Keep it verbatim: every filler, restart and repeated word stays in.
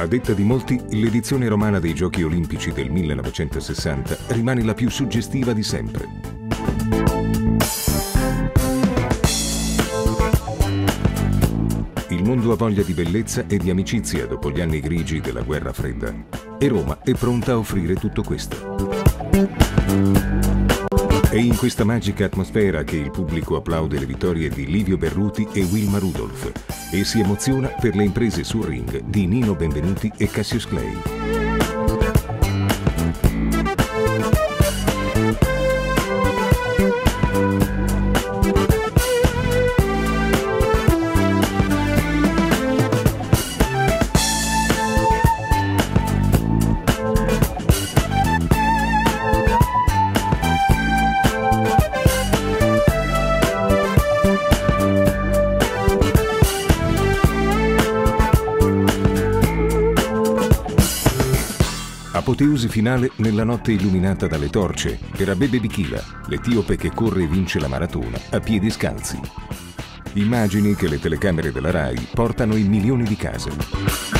detta di molti, l'edizione romana dei Giochi Olimpici del millenovecentosessanta rimane la più suggestiva di sempre. Il mondo ha voglia di bellezza e di amicizia dopo gli anni grigi della guerra fredda e Roma è pronta a offrire tutto questo. È in questa magica atmosfera che il pubblico applaude le vittorie di Livio Berruti e Wilma Rudolph e si emoziona per le imprese sul ring di Nino Benvenuti e Cassius Clay. Apoteosi finale nella notte illuminata dalle torce per Abebe Bikila, l'etiope che corre e vince la maratona a piedi scalzi. Immagini che le telecamere della Rai portano in milioni di case.